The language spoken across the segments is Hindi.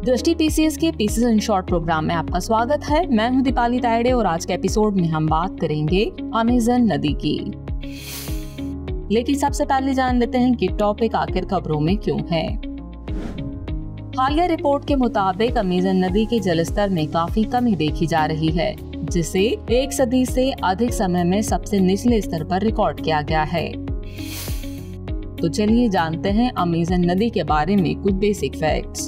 दृष्टि पीसीएस के पीसीएस इन शॉर्ट प्रोग्राम में आपका स्वागत है। मैं हूं दीपाली तायडे और आज के एपिसोड में हम बात करेंगे अमेज़न नदी की। लेकिन सबसे पहले जान लेते हैं कि टॉपिक आखिर खबरों में क्यों है। हालिया रिपोर्ट के मुताबिक अमेज़न नदी के जलस्तर में काफी कमी देखी जा रही है, जिसे एक सदी से अधिक समय में सबसे निचले स्तर पर रिकॉर्ड किया गया है। तो चलिए जानते हैं अमेज़न नदी के बारे में कुछ बेसिक फैक्ट्स।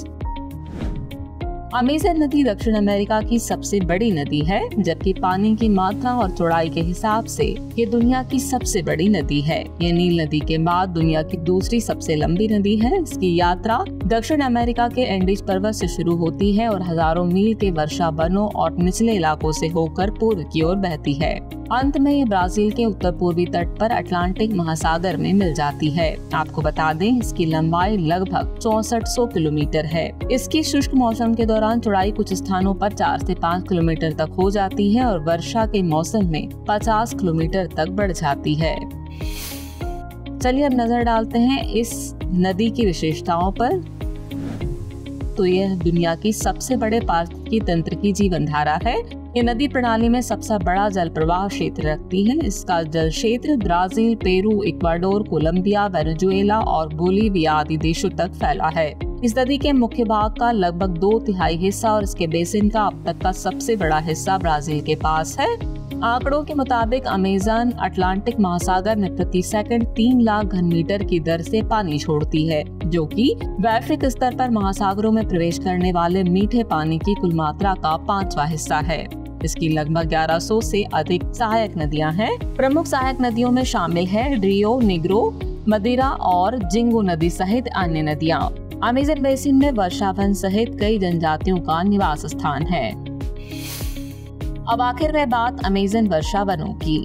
अमेज़न नदी दक्षिण अमेरिका की सबसे बड़ी नदी है, जबकि पानी की मात्रा और चौड़ाई के हिसाब से ये दुनिया की सबसे बड़ी नदी है। ये नील नदी के बाद दुनिया की दूसरी सबसे लंबी नदी है। इसकी यात्रा दक्षिण अमेरिका के एंडीज पर्वत से शुरू होती है और हजारों मील के वर्षा वनों और निचले इलाकों से होकर पूर्व की ओर बहती है। अंत में ये ब्राजील के उत्तर पूर्वी तट पर अटलांटिक महासागर में मिल जाती है। आपको बता दें, इसकी लंबाई लगभग 6400 किलोमीटर है। इसकी शुष्क मौसम के दौरान चौड़ाई कुछ स्थानों पर 4 से 5 किलोमीटर तक हो जाती है और वर्षा के मौसम में 50 किलोमीटर तक बढ़ जाती है। चलिए अब नजर डालते हैं इस नदी की विशेषताओं पर। तो यह दुनिया की सबसे बड़े पारिस्थितिकी तंत्र की जीवन धारा है। ये नदी प्रणाली में सबसे बड़ा जल प्रवाह क्षेत्र रखती है। इसका जल क्षेत्र Brazil, Peru, Ecuador, Colombia, Venezuela और बोलीविया आदि देशों तक फैला है। इस नदी के मुख्य भाग का लगभग 2/3 हिस्सा और इसके बेसिन का अब तक का सबसे बड़ा हिस्सा ब्राजील के पास है। आंकड़ों के मुताबिक अमेज़न अटलांटिक महासागर में प्रति सेकंड 3 लाख घन मीटर की दर से पानी छोड़ती है, जो कि वैश्विक स्तर पर महासागरों में प्रवेश करने वाले मीठे पानी की कुल मात्रा का 5वां हिस्सा है। इसकी लगभग 1100 से अधिक सहायक नदियां हैं। प्रमुख सहायक नदियों में शामिल है रियो निग्रो, मदिरा और जिंगो नदी सहित अन्य नदियां। अमेज़न बेसिन में वर्षावन सहित कई जनजातियों का निवास स्थान है। अब आखिर में बात अमेज़न वर्षावनों की।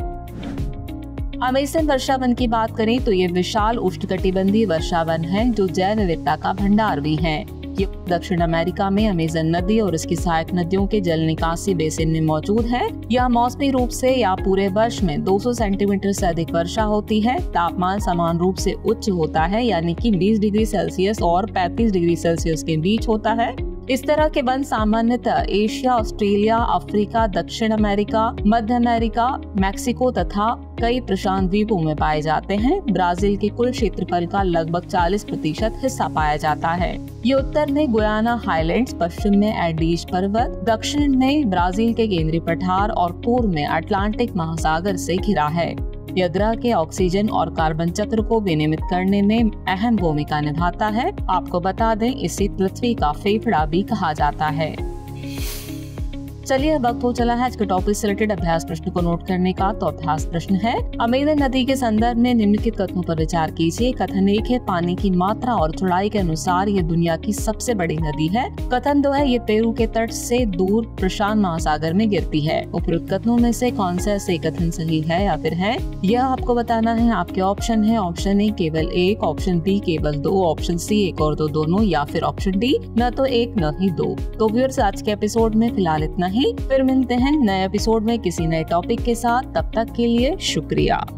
अमेज़न वर्षावन की बात करें तो ये विशाल उष्णकटिबंधीय वर्षावन है, जो जैव विविधता का भंडार भी है। ये दक्षिण अमेरिका में अमेज़न नदी और इसकी सहायक नदियों के जल निकासी बेसिन में मौजूद है। यह मौसमी रूप से या पूरे वर्ष में 200 सेंटीमीटर से अधिक वर्षा होती है। तापमान समान रूप से उच्च होता है, यानी कि 20 डिग्री सेल्सियस और 35 डिग्री सेल्सियस के बीच होता है। इस तरह के वन सामान्यतः एशिया, ऑस्ट्रेलिया, अफ्रीका, दक्षिण अमेरिका, मध्य अमेरिका, मैक्सिको तथा कई प्रशांत द्वीपों में पाए जाते हैं। ब्राजील के कुल क्षेत्रफल का लगभग 40% हिस्सा पाया जाता है। ये उत्तर में गुयाना हाईलैंड्स, पश्चिम में एंडीज पर्वत, दक्षिण में ब्राजील के केंद्रीय पठार और पूर्व में अटलांटिक महासागर से घिरा है। यह ग्रह के ऑक्सीजन और कार्बन चक्र को विनियमित करने में अहम भूमिका निभाता है। आपको बता दें, इसे पृथ्वी का फेफड़ा भी कहा जाता है। चलिए वक्त हो चला है आज के टॉपिक से रिलेटेड अभ्यास प्रश्न को नोट करने का। तो अभ्यास प्रश्न है, अमेज़न नदी के संदर्भ में निम्नलिखित कथनों पर विचार कीजिए। कथन 1 है, पानी की मात्रा और चौड़ाई के अनुसार ये दुनिया की सबसे बड़ी नदी है। कथन 2 है, ये पेरू के तट से दूर प्रशांत महासागर में गिरती है। उपरोक्त कथनों में से कौन सा से कथन सही है या फिर है, यह आपको बताना है। आपके ऑप्शन है ऑप्शन ए केवल 1, ऑप्शन बी केवल 2, ऑप्शन सी 1 और 2 दोनों, या फिर ऑप्शन डी न तो 1 न ही 2। तो व्यूअर्स, आज के एपिसोड में फिलहाल इतना ही। फिर मिलते हैं नए एपिसोड में किसी नए टॉपिक के साथ। तब तक के लिए शुक्रिया।